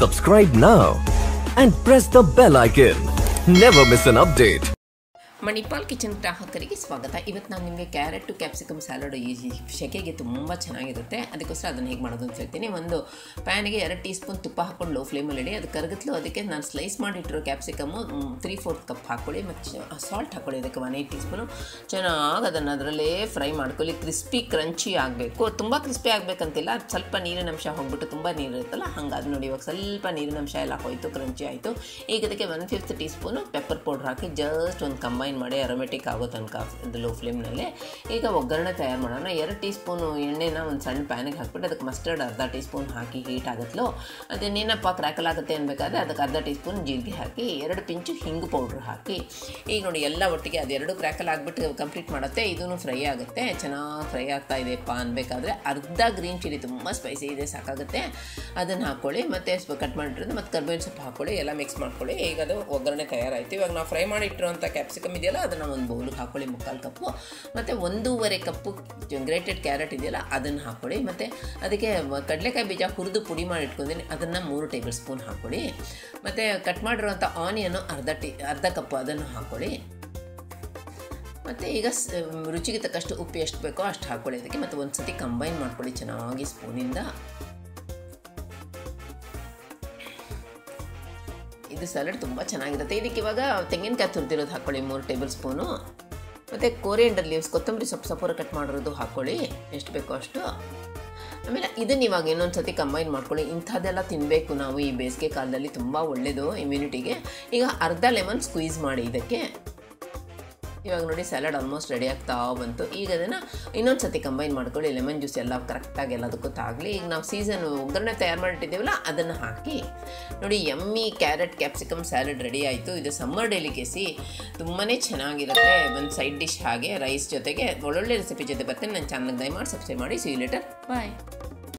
Subscribe now and press the bell icon. Never miss an update. Manipal kitchen ಗ್ರಾಹಕರಿಗೆ ಸ್ವಾಗತ. ಇವತ್ತು ನಾನು ನಿಮಗೆ ಕ್ಯಾರೆಟ್ ಟು ಕ್ಯಾಪ್ಸಿಕಮ್ ಸ್ಯಾಲಡ್ ಈ ಶೆಕೆಗೆ ತುಂಬ ಚೆನ್ನಾಗಿರುತ್ತೆ. ಅದಕ್ಕೋಸ್ಕರ ಅದನ್ನು ಹೇಗೆ ಮಾಡೋದು ಅಂತ ಹೇಳ್ತೀನಿ. ಒಂದು ಪ್ಯಾನಿಗೆ 2 ಟೀ ಸ್ಪೂನ್ ತುಪ್ಪ ಹಾಕ್ಕೊಂಡು ಲೋ ಫ್ಲೇಮಲ್ಲಿ ಇಡಿ. ಅದು ಕರಗತ್ಲು ಅದಕ್ಕೆ ನಾನು ಸ್ಲೈಸ್ ಮಾಡಿಟ್ಟಿರೋ ಕ್ಯಾಪ್ಸಿಕಮ್ಮು 3/4 ಕಪ್ ಹಾಕ್ಕೊಳ್ಳಿ. ಮತ್ತು ಸಾಲ್ಟ್ ಹಾಕ್ಕೊಳ್ಳಿ ಅದಕ್ಕೆ 1/8 ಟೀ ಸ್ಪೂನು. ಚೆನ್ನಾಗಿ ಅದನ್ನು ಅದರಲ್ಲೇ ಫ್ರೈ ಮಾಡ್ಕೊಳ್ಳಿ. ಕ್ರಿಸ್ಪಿ ಕ್ರಂಚಿ ಆಗಬೇಕು. ತುಂಬ ಕ್ರಿಸ್ಪಿ ಆಗಬೇಕಂತಿಲ್ಲ. ಸ್ವಲ್ಪ ನೀರಿನ ಅಂಶ ಹೋಗ್ಬಿಟ್ಟು ತುಂಬ ನೀರು ಇರುತ್ತಲ್ಲ ಹಂಗಾದ್ರೆ ನೋಡಿ. ಇವಾಗ ಸ್ವಲ್ಪ ನೀರಿನ ಅಂಶ ಎಲ್ಲ ಹೋಯಿತು, ಕ್ರಂಚಿ ಆಯಿತು. ಈಗ ಅದಕ್ಕೆ 1/5 ಟೀ ಸ್ಪೂನು ಪೆಪ್ಪರ್ ಪೌಡ್ರ್ ಹಾಕಿ ಜಸ್ಟ್ ಒಂದು ಕಂಬೈನ್ ಮಾಡಿ ಅರೋಮೆಟಿಕ್ ಆಗೋ ತನಕ ಅದು ಲೋ ಫ್ಲೇಮ್ನಲ್ಲೇ. ಈಗ ಒಗ್ಗರಣೆ ತಯಾರು ಮಾಡೋಣ. 2 ಟೀ ಸ್ಪೂನು ಎಣ್ಣೆನ ಒಂದು ಸಣ್ಣ ಪ್ಯಾನಿಗೆ ಹಾಕ್ಬಿಟ್ಟು ಅದಕ್ಕೆ ಮಸ್ಟರ್ಡ್ ಅರ್ಧ ಟೀ ಸ್ಪೂನ್ ಹಾಕಿ ಹೀಟ್ ಆಗುತ್ತಲೋ ಅದೇನೇನಪ್ಪ ಕ್ರ್ಯಾಕಲ್ ಆಗುತ್ತೆ ಅನ್ಬೇಕಾದ್ರೆ ಅದಕ್ಕೆ ಅರ್ಧ ಟೀ ಸ್ಪೂನ್ ಜೀರಿಗೆ ಹಾಕಿ 2 ಪಿಂಚು ಹಿಂಗು ಪೌಡ್ರ್ ಹಾಕಿ ಈಗ ನೋಡಿ ಎಲ್ಲ ಒಟ್ಟಿಗೆ ಅದೆರಡು ಕ್ರ್ಯಾಕಲ್ ಆಗಿಬಿಟ್ಟು ಕಂಪ್ಲೀಟ್ ಮಾಡುತ್ತೆ. ಇದೂ ಫ್ರೈ ಆಗುತ್ತೆ. ಚೆನ್ನಾಗಿ ಫ್ರೈ ಆಗ್ತಾ ಇದೆಯಪ್ಪ ಅನ್ಬೇಕಾದ್ರೆ ಅರ್ಧ ಗ್ರೀನ್ ಚಿಲ್ಲಿ ತುಂಬ ಸ್ಪೈಸಿ ಇದೆ ಸಾಕಾಗುತ್ತೆ ಅದನ್ನು ಹಾಕ್ಕೊಳ್ಳಿ. ಮತ್ತು ಕಟ್ ಮಾಡಿರೋದು ಮತ್ತು ಕರ್ಬೇವಿನ ಸೊಪ್ಪು ಹಾಕ್ಕೊಳ್ಳಿ. ಎಲ್ಲ ಮಿಕ್ಸ್ ಮಾಡ್ಕೊಳ್ಳಿ. ಈಗ ಅದು ಒಗ್ಗರಣೆ ತಯಾರಾಯಿತು. ಇವಾಗ ನಾವು ಫ್ರೈ ಮಾಡಿಟ್ಟಿರುವಂಥ ಕ್ಯಾಪ್ಸಿಕಮ್ ಇದೆಯಲ್ಲ ಅದನ್ನು ಒಂದು ಬೌಲಿಗೆ ಹಾಕ್ಕೊಳ್ಳಿ, 3/4 ಕಪ್ಪು. ಮತ್ತು 1.5 ಕಪ್ಪು ಗ್ರೇಟೆಡ್ ಕ್ಯಾರೆಟ್ ಇದೆಯಲ್ಲ ಅದನ್ನು ಹಾಕ್ಕೊಳ್ಳಿ. ಮತ್ತು ಅದಕ್ಕೆ ಕಡಲೆಕಾಯಿ ಬೀಜ ಹುರಿದು ಪುಡಿ ಮಾಡಿ ಇಟ್ಕೊಂಡಿದ್ದೀನಿ ಅದನ್ನು 3 ಟೇಬಲ್ ಸ್ಪೂನ್ ಹಾಕ್ಕೊಳ್ಳಿ. ಮತ್ತು ಕಟ್ ಮಾಡಿರುವಂಥ ಆನಿಯನ್ನು ಅರ್ಧ ಕಪ್ಪು ಅದನ್ನು ಹಾಕ್ಕೊಳ್ಳಿ. ಮತ್ತು ಈಗ ರುಚಿಗೆ ತಕ್ಕಷ್ಟು ಉಪ್ಪು ಎಷ್ಟು ಬೇಕೋ ಅಷ್ಟು ಹಾಕ್ಕೊಳ್ಳಿ ಅದಕ್ಕೆ. ಮತ್ತು ಒಂದು ಸತಿ ಕಂಬೈನ್ ಮಾಡ್ಕೊಳ್ಳಿ ಚೆನ್ನಾಗಿ ಸ್ಪೂನಿಂದ. ಇದು ಸಲಾಡ್ ತುಂಬ ಚೆನ್ನಾಗಿರುತ್ತೆ. ಇದಕ್ಕೆ ಇವಾಗ ತೆಂಗಿನಕಾಯಿ ತುರಿದಿರೋದು ಹಾಕ್ಕೊಳ್ಳಿ 3 ಟೇಬಲ್ ಸ್ಪೂನು. ಮತ್ತು ಕೋರಿಯಂಡರ್ ಲೀವ್ಸ್ ಕೊತ್ತಂಬರಿ ಸೊಪ್ಪು ಕಟ್ ಮಾಡಿರೋದು ಹಾಕ್ಕೊಳ್ಳಿ ಎಷ್ಟು ಬೇಕೋ ಅಷ್ಟು. ಆಮೇಲೆ ಇದನ್ನು ಇವಾಗ ಇನ್ನೊಂದು ಸತಿ ಕಂಬೈನ್ ಮಾಡ್ಕೊಳ್ಳಿ. ಇಂಥದ್ದೆಲ್ಲ ತಿನ್ನಬೇಕು ನಾವು ಈ ಬೇಸಿಗೆ ಕಾಲದಲ್ಲಿ, ತುಂಬ ಒಳ್ಳೆಯದು ಇಮ್ಯುನಿಟಿಗೆ. ಈಗ ಅರ್ಧ ಲೆಮನ್ ಸ್ಕ್ವೀಸ್ ಮಾಡಿ ಇದಕ್ಕೆ. ಇವಾಗ ನೋಡಿ ಸ್ಯಾಲಡ್ ಆಲ್ಮೋಸ್ಟ್ ರೆಡಿ ಆಗ್ತಾ ಬಂತು. ಈಗ ಅದನ್ನು ಇನ್ನೊಂದು ಸತಿ ಕಂಬೈನ್ ಮಾಡ್ಕೊಳ್ಳಿ. ಲೆಮನ್ ಜ್ಯೂಸ್ ಎಲ್ಲ ಕರೆಕ್ಟಾಗಿ ಎಲ್ಲದಕ್ಕೂ ತಾಗಲಿ. ಈಗ ನಾವು ಒಗ್ಗರಣೆ ತಯಾರು ಮಾಡಿಟ್ಟಿದ್ದೀವಲ್ಲ ಅದನ್ನು ಹಾಕಿ ನೋಡಿ. Yummy carrot capsicum salad ready ಆಯಿತು. ಇದು ಸಮ್ಮರ್ ಡೆಲಿಕೇಸಿ, ತುಂಬಾ ಚೆನ್ನಾಗಿರುತ್ತೆ. ಒಂದು ಸೈಡ್ ಡಿಶ್ ಹಾಗೆ ರೈಸ್ ಜೊತೆಗೆ ಒಳ್ಳೊಳ್ಳೆ ರೆಸಿಪಿ ಜೊತೆ ಬರ್ತೀನಿ. ನನ್ನ ಚಾನಲ್ಗೆ ದಯಮಾಡಿ ಸಬ್ಸ್ಕ್ರೈಬ್ ಮಾಡಿ. See you later, bye.